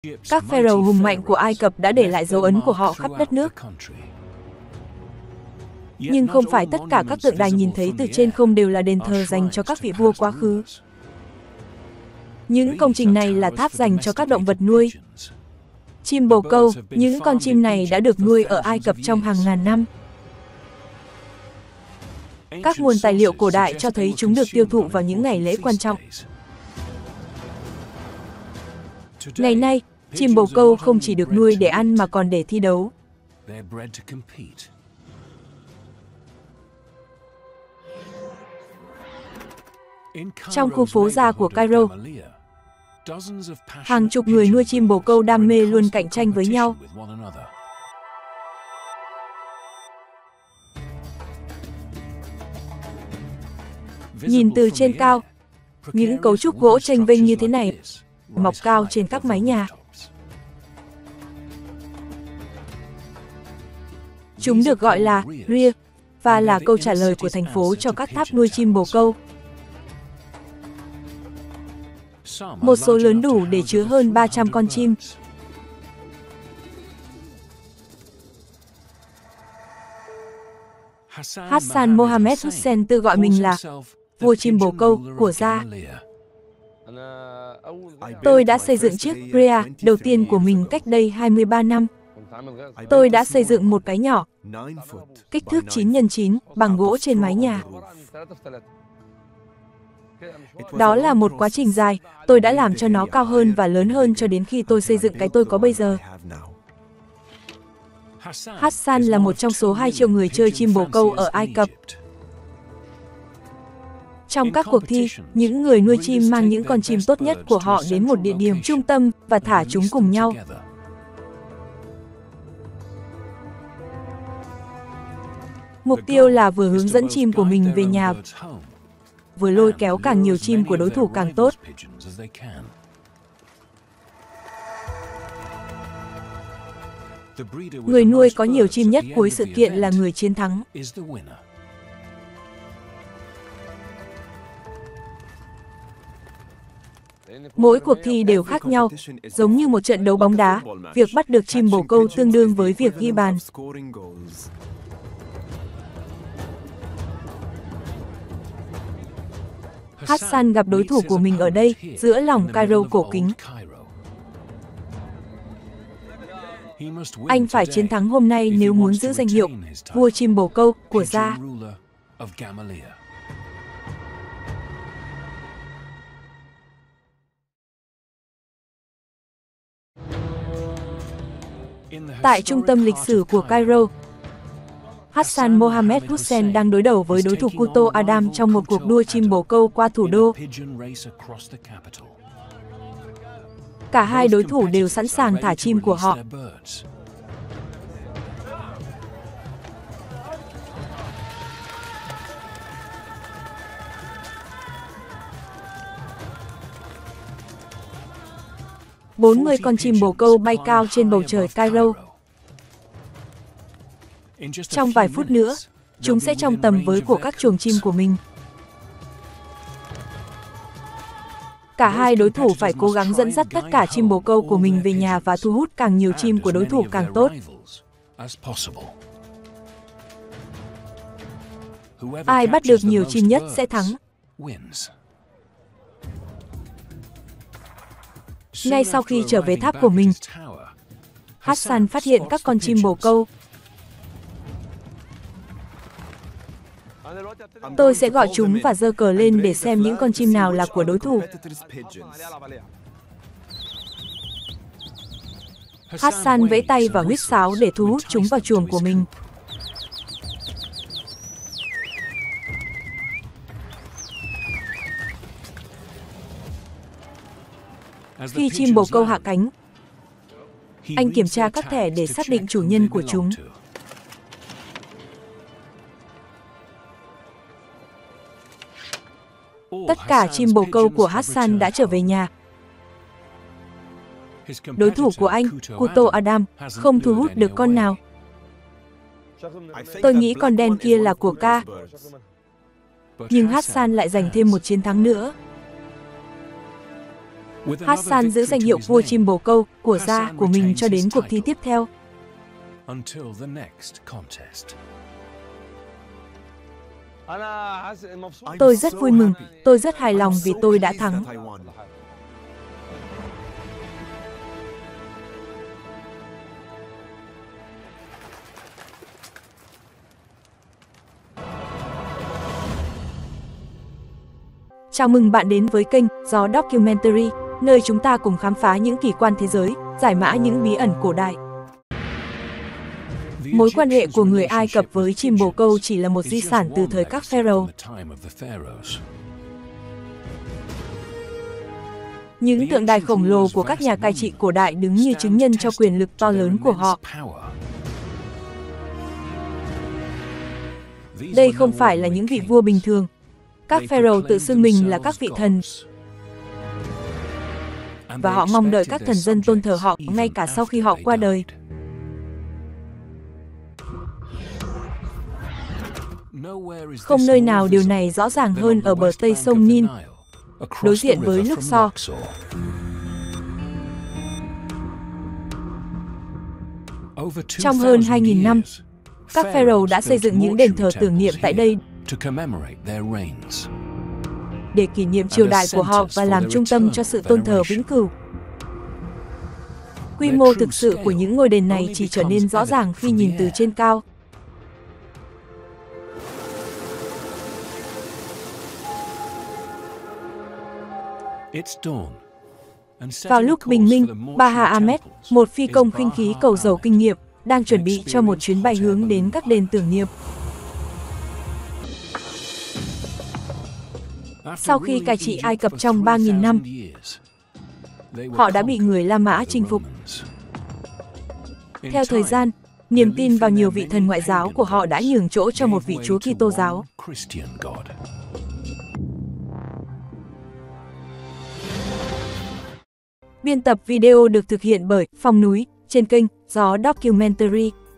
Các pharaoh hùng mạnh của Ai Cập đã để lại dấu ấn của họ khắp đất nước. Nhưng không phải tất cả các tượng đài nhìn thấy từ trên không đều là đền thờ dành cho các vị vua quá khứ. Những công trình này là tháp dành cho các động vật nuôi. Chim bồ câu, những con chim này đã được nuôi ở Ai Cập trong hàng ngàn năm. Các nguồn tài liệu cổ đại cho thấy chúng được tiêu thụ vào những ngày lễ quan trọng. Ngày nay, chim bồ câu không chỉ được nuôi để ăn mà còn để thi đấu. Trong khu phố Gia của Cairo, hàng chục người nuôi chim bồ câu đam mê luôn cạnh tranh với nhau. Nhìn từ trên cao, những cấu trúc gỗ chênh vênh như thế này mọc cao trên các mái nhà. Chúng được gọi là ria và là câu trả lời của thành phố cho các tháp nuôi chim bồ câu. Một số lớn đủ để chứa hơn 300 con chim. Hassan Mohammed Hussein tự gọi mình là vua chim bồ câu của Gia. Tôi đã xây dựng chiếc ria đầu tiên của mình cách đây 23 năm. Tôi đã xây dựng một cái nhỏ, kích thước 9x9 bằng gỗ trên mái nhà. Đó là một quá trình dài, tôi đã làm cho nó cao hơn và lớn hơn cho đến khi tôi xây dựng cái tôi có bây giờ. Hassan là một trong số 2 triệu người chơi chim bồ câu ở Ai Cập. Trong các cuộc thi, những người nuôi chim mang những con chim tốt nhất của họ đến một địa điểm trung tâm và thả chúng cùng nhau. Mục tiêu là vừa hướng dẫn chim của mình về nhà, vừa lôi kéo càng nhiều chim của đối thủ càng tốt. Người nuôi có nhiều chim nhất cuối sự kiện là người chiến thắng. Mỗi cuộc thi đều khác nhau, giống như một trận đấu bóng đá, việc bắt được chim bồ câu tương đương với việc ghi bàn. Hassan gặp đối thủ của mình ở đây, giữa lòng Cairo cổ kính. Anh phải chiến thắng hôm nay nếu muốn giữ danh hiệu vua chim bồ câu của Gia. Tại trung tâm lịch sử của Cairo, Hassan Mohammed Hussein đang đối đầu với đối thủ Kuto Adam trong một cuộc đua chim bồ câu qua thủ đô. Cả hai đối thủ đều sẵn sàng thả chim của họ. Bốn mươi con chim bồ câu bay cao trên bầu trời Cairo. Trong vài phút nữa, chúng sẽ trong tầm với của các chuồng chim của mình. Cả hai đối thủ phải cố gắng dẫn dắt tất cả chim bồ câu của mình về nhà và thu hút càng nhiều chim của đối thủ càng tốt. Ai bắt được nhiều chim nhất sẽ thắng. Ngay sau khi trở về tháp của mình, Hassan phát hiện các con chim bồ câu. Tôi sẽ gọi chúng và giơ cờ lên để xem những con chim nào là của đối thủ. Hassan vẫy tay và huýt sáo để thu hút chúng vào chuồng của mình. Khi chim bồ câu hạ cánh, anh kiểm tra các thẻ để xác định chủ nhân của chúng. Tất cả chim bồ câu của Hassan đã trở về nhà. Đối thủ của anh, Kuto Adam, không thu hút được con nào. Tôi nghĩ con đen kia là của Ka. Nhưng Hassan lại giành thêm một chiến thắng nữa. Hassan giữ danh hiệu vua chim bồ câu của gia của mình cho đến cuộc thi tiếp theo. Tôi rất vui mừng, tôi rất hài lòng vì tôi đã thắng. Chào mừng bạn đến với kênh Gió Documentary, nơi chúng ta cùng khám phá những kỳ quan thế giới, giải mã những bí ẩn cổ đại. Mối quan hệ của người Ai Cập với chim bồ câu chỉ là một di sản từ thời các pharaoh. Những tượng đài khổng lồ của các nhà cai trị cổ đại đứng như chứng nhân cho quyền lực to lớn của họ. Đây không phải là những vị vua bình thường. Các pharaoh tự xưng mình là các vị thần, và họ mong đợi các thần dân tôn thờ họ ngay cả sau khi họ qua đời. Không nơi nào điều này rõ ràng hơn ở bờ tây sông Nin, đối diện với Luxor. Trong hơn 2.000 năm, các pharaoh đã xây dựng những đền thờ tưởng niệm tại đây để kỷ niệm triều đại của họ và làm trung tâm cho sự tôn thờ vĩnh cửu. Quy mô thực sự của những ngôi đền này chỉ trở nên rõ ràng khi nhìn từ trên cao. Vào lúc bình minh, Baha Ahmed, một phi công khinh khí cầu dầu kinh nghiệm, đang chuẩn bị cho một chuyến bay hướng đến các đền tưởng niệm. Sau khi cai trị Ai Cập trong 3.000 năm, họ đã bị người La Mã chinh phục. Theo thời gian, niềm tin vào nhiều vị thần ngoại giáo của họ đã nhường chỗ cho một vị Chúa Kitô giáo. Biên tập video được thực hiện bởi Phong Núi trên kênh Gió Documentary.